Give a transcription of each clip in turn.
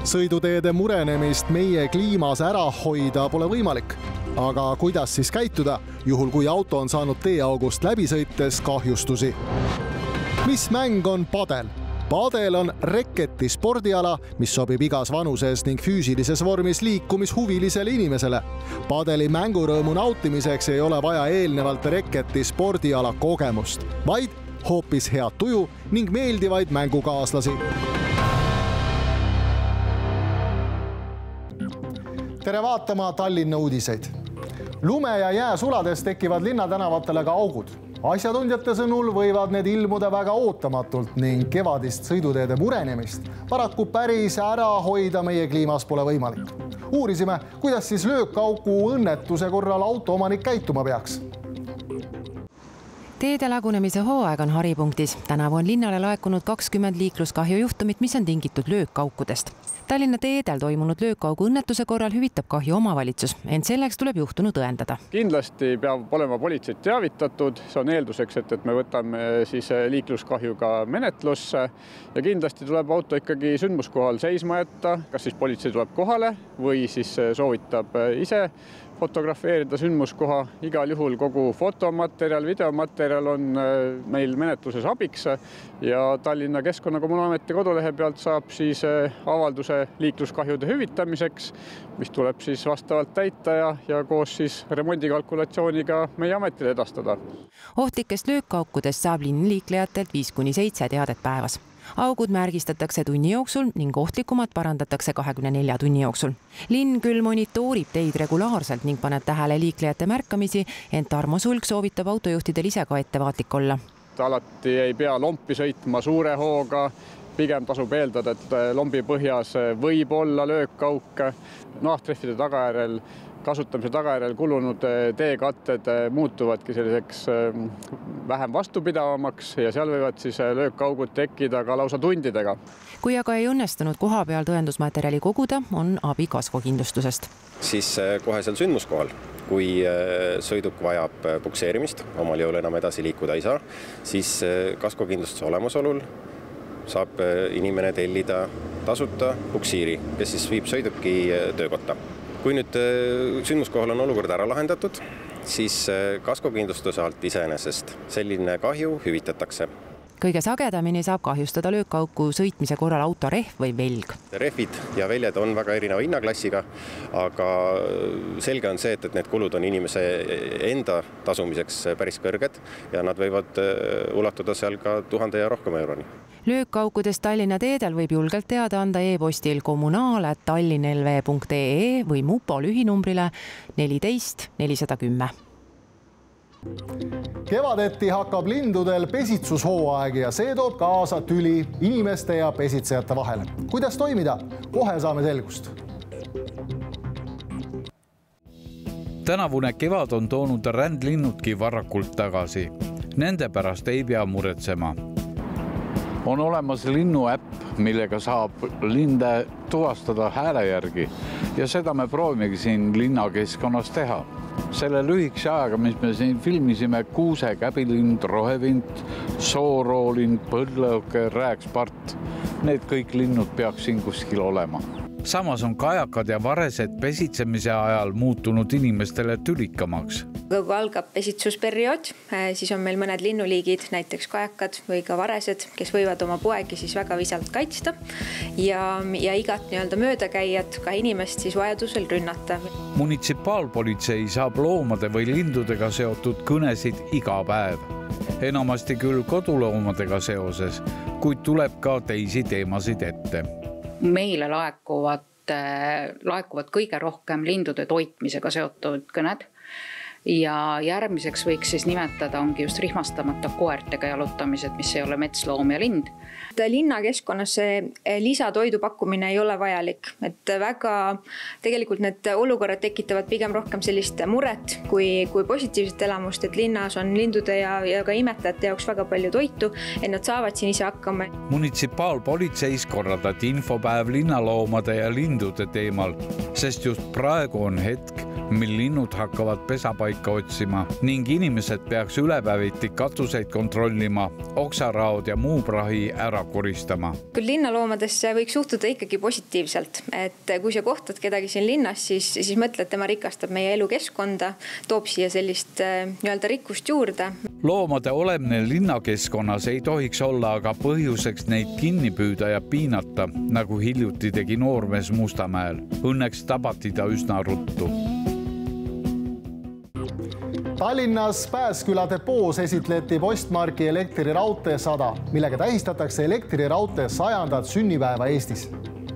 Sõiduteede murenemist meie kliimas ära hoida pole võimalik. Aga kuidas siis käituda, juhul kui auto on saanud teeaugust läbi sõites kahjustusi? Mis mäng on padel? Padel on reketi spordiala, mis sobib igas vanuses ning füüsilises vormis liikumishuvilisele inimesele. Padeli mängurõõmu nautimiseks ei ole vaja eelnevalt reketi spordiala kogemust, vaid hoopis head tuju ning meeldivaid mängukaaslasi. Tere vaatama Tallinna uudiseid. Lume ja jää sulades tekivad linnatänavatele ka augud. Asjatundjate sõnul võivad need ilmuda väga ootamatult ning kevadist sõiduteede murenemist paraku päris ära hoida meie kliimas pole võimalik. Uurisime, kuidas siis löökaugu õnnetuse korral autoomanik käituma peaks. Teede lagunemise hooaeg on haripunktis. Tänavu on linnale laekunud 20 liikluskahju juhtumit, mis on tingitud löökkaukudest. Tallinna teedel toimunud löökkaugu õnnetuse korral hüvitab kahju omavalitsus, ent selleks tuleb juhtunu tõendada. Kindlasti peab olema politseid teavitatud, see on eelduseks, et me võtame siis liikluskahjuga menetlusse ja kindlasti tuleb auto ikkagi sündmuskohal seisma jätta, kas siis politsei tuleb kohale või siis soovitab ise fotografeerida sündmuskoha. Igal juhul kogu fotomaterjal, videomaterjal on meil menetluses abiks ja Tallinna Keskkonnakommunaalameti kodulehe pealt saab siis avalduse liikluskahjude hüvitamiseks, mis tuleb siis vastavalt täita ja koos siis remondikalkulatsiooniga meie ametile edastada. Ohtlikest löökkaukudest saab linnliiklejatelt 5-7 teadet päevas. Augud märgistatakse tunni jooksul ning ohtlikumad parandatakse 24 tunni jooksul. Linn küll monitoorib teid regulaarselt ning paneb tähele liiklejate märkamisi, ent Tarmo Sulg soovitab autojuhtidel ise ka ettevaatlik olla. Alati ei pea lompi sõitma suure hooga, pigem tasub eeldada, et lombi põhjas võib olla löökkauk. Nahtrehvide tagajärjel, kasutamise tagajärjel kulunud teekatted muutuvadki selliseks vähem vastupidavamaks ja seal võivad siis löökkaugud tekkida ka lausa tundidega. Kui aga ei õnnestunud koha peal tõendusmaterjali koguda, on abi kaskokindlustusest. Siis kohe seal sündmuskohal, kui sõiduk vajab pukseerimist, omal jõul enam edasi liikuda ei saa, siis kaskokindlustuse olemasolul saab inimene tellida tasuta puksiiri, kes siis viib sõiduki töökotta. Kui nüüd sündmuskohal on olukord ära lahendatud, siis kaskokindlustuse alt iseenesest selline kahju hüvitatakse. Kõige sagedamini saab kahjustada löökkauku sõitmise korral auto rehv või velg. Rehvid ja väljad on väga erineva hinnaklassiga, aga selge on see, et need kulud on inimese enda tasumiseks päris kõrged ja nad võivad ulatuda seal ka 1000 ja rohkem euroni. Löökkaukudest Tallinna teedel võib julgelt teada anda e-postil kommunaal@tallinnlv.ee või mupo lühinumbrile 14 410. Kevadeti hakkab lindudel pesitsushooaeg ja see toob kaasa tüli inimeste ja pesitsejate vahel. Kuidas toimida? Kohe saame selgust. Tänavune kevad on toonud rändlinnudki varakult tagasi. Nende pärast ei pea muretsema. On olemas linnuäpp, millega saab linde tuvastada hääle järgi ja seda me proovimegi siin linnakeskkonnas teha. Selle lühikese ajaga, mis me siin filmisime, kuuse, käbilind, rohevint, sooroolind, põllõuke, rääkspart, need kõik linnud peaks siin kuskil olema. Samas on kajakad ja varesed pesitsemise ajal muutunud inimestele tülikamaks. Kui algab pesitsusperiood, siis on meil mõned linnuliigid, näiteks kajakad või ka varesed, kes võivad oma poegi siis väga visalt kaitsta ja igat möödakäijat, ka inimest siis vajadusel rünnata. Munitsipaalpolitsei saab loomade või lindudega seotud kõnesid iga päev. Enamasti küll koduloomadega seoses, kuid tuleb ka teisi teemasid ette. Meile laekuvad kõige rohkem lindude toitmisega seotud kõned ja järgmiseks võiks siis nimetada ongi just rihmastamata koertega jalutamised, mis ei ole metsloom ja lind. Linnakeskkonnas see lisatoidu pakkumine ei ole vajalik, et väga tegelikult need olukorrad tekitavad pigem rohkem sellist muret kui positiivset elamust, et linnas on lindude ja ka imetajate jaoks väga palju toitu, et nad saavad siin ise hakkama. Munitsipaalpolitseis korraldati infopäev linnaloomade ja lindude teemal, sest just praegu on hetk, mil linnud hakkavad pesapaika otsima ning inimesed peaks ülepäeviti katuseid kontrollima, oksaraod ja muu prahi ära koristama. Küll linnaloomadesse võiks suhtuda ikkagi positiivselt, et kui sa kohtad kedagi siin linnas, siis mõtled, tema rikastab meie elukeskkonda, toob siia sellist nii-öelda rikkust juurde. Loomade olemine linnakeskkonnas ei tohiks olla aga põhjuseks neid kinni püüda ja piinata, nagu hiljuti tegi noormees Mustamäel. Õnneks tabati ta üsna ruttu. Tallinnas Pääsküla depoos esitleti postmarki Elektriraudtee 100, millega tähistatakse Elektriraudtee 100. sünnipäeva Eestis.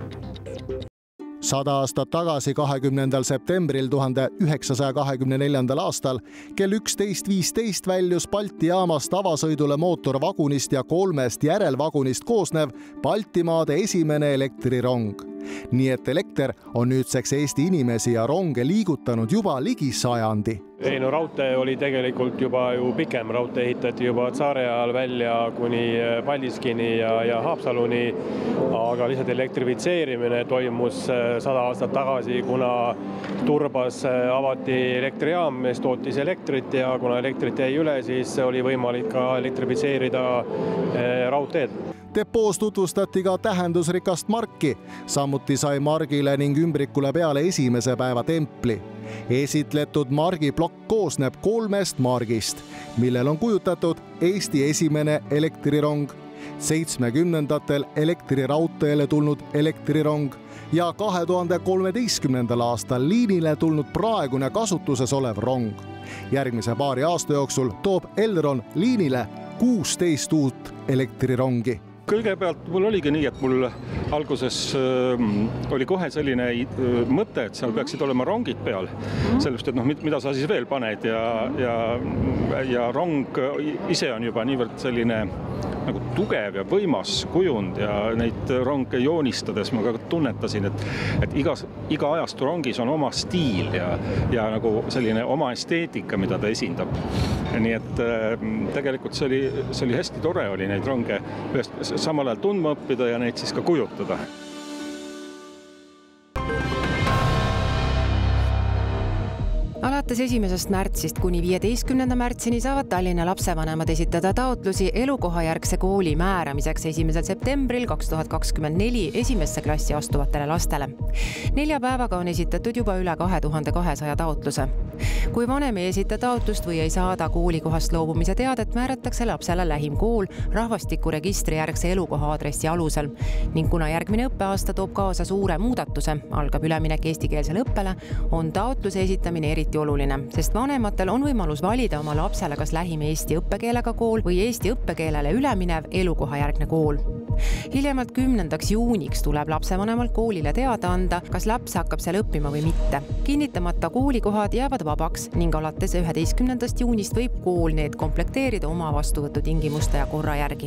100 aastat tagasi 20. septembril 1924. aastal kell 11.15 väljus Balti jaamast avasõidule mootorvagunist ja 3 järelvagunist koosnev Baltimaade esimene elektrirong. Nii et elekter on nüüdseks Eesti inimesi ja ronge liigutanud juba ligi sajandi. Ei, no raudtee oli tegelikult juba ju pikem. Raudtee ehitati juba tsaare ajal välja kuni Paldiskini ja Haapsaluni, aga lihtsalt elektrifitseerimine toimus 100 aastat tagasi, kuna Turbas avati elektrijaam, mis tootis elektrit ja kuna elektrit jäi üle, siis oli võimalik ka elektrifitseerida raudteed. Depoos tutvustati ka tähendusrikast marki, samuti sai margile ning ümbrikule peale esimese päeva templi. Esitletud margiplokk koosneb 3 margist, millel on kujutatud Eesti esimene elektrirong, 70-ndatel elektriraudteele tulnud elektrirong ja 2013. aastal liinile tulnud praegune kasutuses olev rong. Järgmise paari aasta jooksul toob Elron liinile 16 uut elektrirongi. Kõigepealt mul oligi nii, et mul alguses oli kohe selline mõte, et seal peaksid olema rongid peal. Sellest, et mida sa siis veel paned ja rong ise on juba niivõrd selline nagu tugev ja võimas kujund ja neid ronge joonistades ma ka tunnetasin, et iga ajastu rongis on oma stiil ja nagu selline oma esteetika, mida ta esindab. Nii et tegelikult see oli hästi tore oli neid ronge samal ajal tundma õppida ja neid siis ka kujutada. Alates 1. märtsist kuni 15. märtsini saavad Tallinna lapsevanemad esitada taotlusi elukohajärgse kooli määramiseks 1. septembril 2024 esimesse klassi astuvatele lastele. 4 päevaga on esitatud juba üle 2200 taotluse. Kui vanem ei esita taotlust või ei saada koolikohast loobumise teadet, määratakse lapsele lähim kool rahvastikuregistri järgse elukoha aadressi alusel. Ning kuna järgmine õppeaasta toob kaasa suure muudatuse, algab üleminek eestikeelsele õppele, on taotluse esitamine eriti oluline, sest vanematel on võimalus valida oma lapsele kas lähim eesti õppekeelega kool või eesti õppekeelele üleminev elukohajärgne kool. Hiljemalt 10. juuniks tuleb lapsevanemalt koolile teada anda, kas laps hakkab seal õppima või mitte. Kinnitamata koolikohad jäävad vabaks ning alates 11. juunist võib kool need komplekteerida oma vastuvõtu tingimuste ja korra järgi.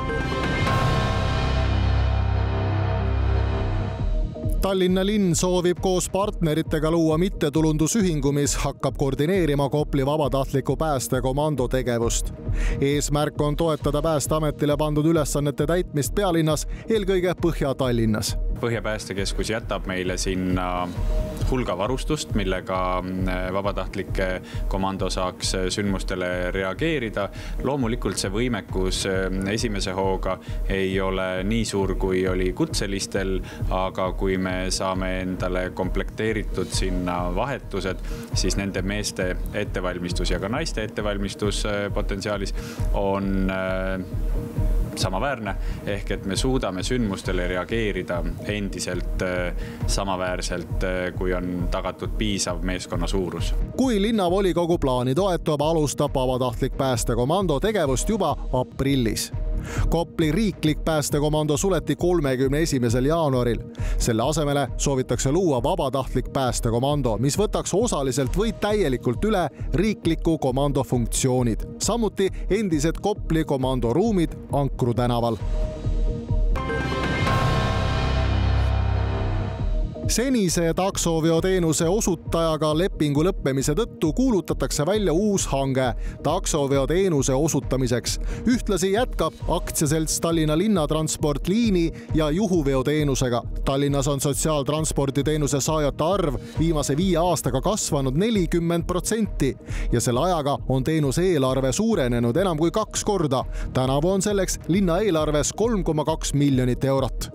Tallinna linn soovib koos partneritega luua mittetulundusühingu, mis hakkab koordineerima Kopli vabatahtliku päästekomando tegevust. Eesmärk on toetada Päästeametile pandud ülesannete täitmist pealinnas, eelkõige Põhja-Tallinnas. Põhjapäästekeskus jätab meile sinna hulga varustust, millega vabatahtlike komando saaks sündmustele reageerida. Loomulikult see võimekus esimese hooga ei ole nii suur, kui oli kutselistel, aga kui me saame endale komplekteeritud sinna vahetused, siis nende meeste ettevalmistus ja ka naiste ettevalmistus potentsiaalis on samaväärne, ehk et me suudame sündmustele reageerida endiselt samaväärselt, kui on tagatud piisav meeskonna suurus. Kui linnavolikogu plaani toetab, alustab vabatahtlik päästekomando tegevust juba aprillis. Kopli riiklik päästekomando suleti 31. jaanuaril. Selle asemele soovitakse luua vabatahtlik päästekomando, mis võtaks osaliselt või täielikult üle riikliku komando funktsioonid. Samuti endised Kopli komando ruumid Ankru tänaval. senise taksoveoteenuse osutajaga lepingu lõppemise tõttu kuulutatakse välja uus hange taksoveoteenuse osutamiseks. Ühtlasi jätkab aktsiaselts Tallinna linnatransport liini ja juhuveoteenusega. Tallinnas on sotsiaaltransporditeenuse saajate arv viimase 5 aastaga kasvanud 40% ja selle ajaga on teenuse eelarve suurenenud enam kui 2 korda. Tänavu on selleks linna eelarves 3,2 miljonit eurot.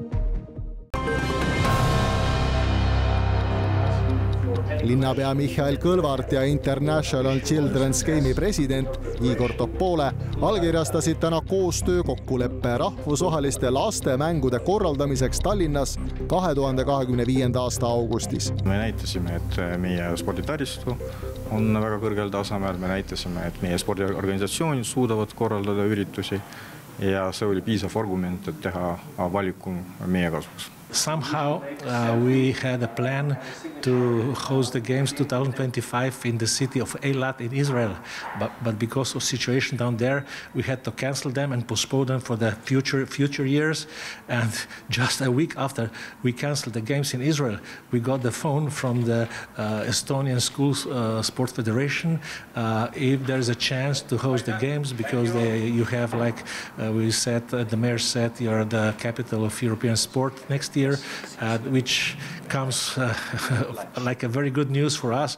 Linnapea Mihhail Kõlvart ja International Children's Game'i president Igor Topole allkirjastasid täna koostöökokkuleppe rahvusvaheliste lastemängude korraldamiseks Tallinnas 2025. aasta augustis. Me näitasime, et meie sporditaristu on väga kõrgel tasemel, me näitasime, et meie spordiorganisatsioonid suudavad korraldada üritusi ja see oli piisav argument, et teha valiku meie kasuks. Somehow we had a plan to host the games 2025 in the city of Eilat in Israel, but because of situation down there, we had to cancel them and postpone them for the future years. And just a week after we canceled the games in Israel, we got the phone from the Estonian Schools Sport Federation if there is a chance to host the games because you have, like we said, the mayor said, you're the capital of European sport next year, which comes like a very good news for us.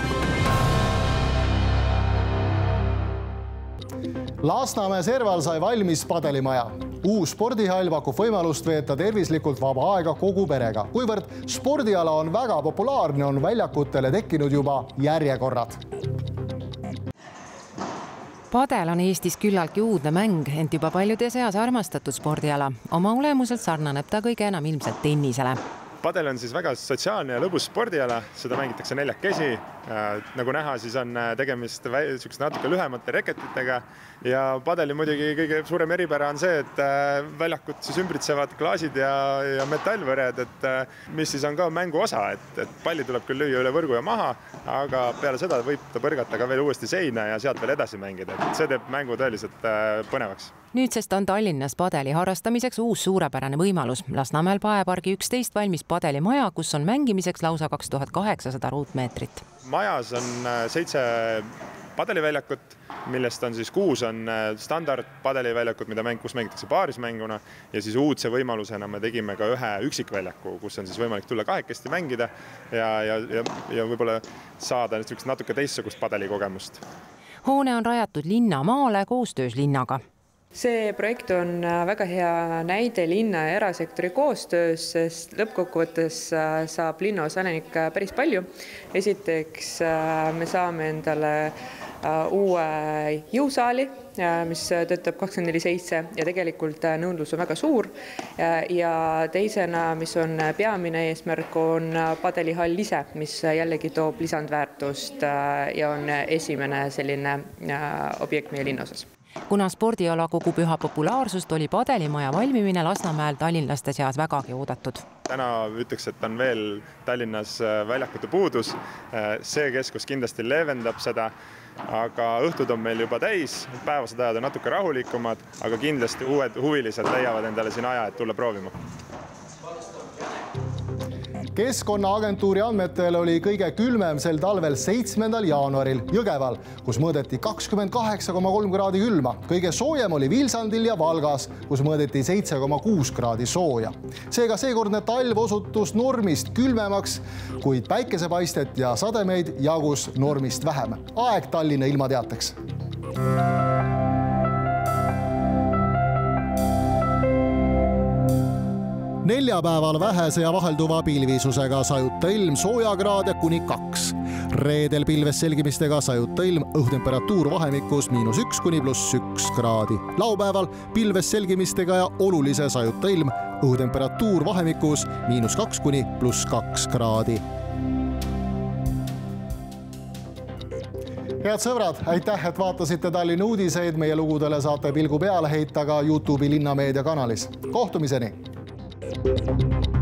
Lasnamäe serval sai valmis padelimaja. Uus spordihall pakub võimalust veeta tervislikult vaba aega kogu perega. Kuivõrd spordiala on väga populaarne, on väljakutele tekkinud juba järjekorrad. Padel on Eestis küllaltki uudne mäng, ent juba paljude seas armastatud spordiala. Oma olemuselt sarnaneb ta kõige enam ilmselt tennisele. Padel on siis väga sotsiaalne ja lõbus spordiala, seda mängitakse 4 käsi. Nagu näha, siis on tegemist natuke lühemate reketitega ja padeli muidugi kõige suurem eripära on see, et väljakut siis ümbritsevad klaasid ja metallvõred, mis siis on ka mängu osa, et palli tuleb küll lüüa üle võrgu ja maha, aga peale seda võib ta põrgata ka veel uuesti seina ja sealt veel edasi mängida. See teeb mängu tõeliselt põnevaks. Nüüdsest on Tallinnas padeli harrastamiseks uus suurepärane võimalus. Lasnamäel Paepargi 11 valmis padelimaja, kus on mängimiseks lausa 2800 ruutmeetrit. Majas on 7 padeliväljakut, millest on siis 6 on standard padeliväljakut, kus mängitakse paarismänguna ja siis uudse võimalusena me tegime ka ühe üksikväljaku, kus on siis võimalik tulla 2 mängida ja võib-olla saada natuke teistsugust padelikogemust. Hoone on rajatud linnamaale koostöös linnaga. See projekt on väga hea näide linna ja erasektori koostöös, sest lõppkokkuvõttes saab linnaosanik päris palju. Esiteks me saame endale uue jõusaali, mis töötab 24/7 ja tegelikult nõudlus on väga suur. Ja teisena, mis on peamine eesmärk, on padelihall ise, mis jällegi toob lisandväärtust ja on esimene selline objekt meie linnaosas. Kuna spordiala kogub üha populaarsust, oli padelimaja valmimine Lasnamäel tallinlaste seas vägagi oodatud. Täna ütleks, et on veel Tallinnas väljakute puudus. See keskus kindlasti leevendab seda, aga õhtud on meil juba täis, päevased ajad on natuke rahulikumad, aga kindlasti uued huvilised leiavad endale siin aja, et tulla proovima. Keskkonnaagentuuri andmetel oli kõige külmem sel talvel 7. jaanuaril Jõgeval, kus mõõdeti 28,3 kraadi külma. Kõige soojem oli Vilsandil ja Valgas, kus mõõdeti 7,6 kraadi sooja. Seega seekordne talv osutus normist külmemaks, kuid päikesepaistet ja sademeid jagus normist vähem. Aeg Tallinna ilmateateks. Neljapäeval vähese ja vahelduva pilvisusega sajuta ilm, soojakraade kuni 2. Reedel pilves selgimistega sajuta ilm, õhutemperatuur vahemikus -1 kuni +1 kraadi. Laupäeval pilves selgimistega ja olulise sajuta ilm, õhutemperatuur vahemikus -2 kuni +2 kraadi. Head sõbrad, aitäh, et vaatasite Tallinna uudiseid. Meie lugudele saate pilgu peale heita ka YouTube'i Linnameedia kanalis. Kohtumiseni!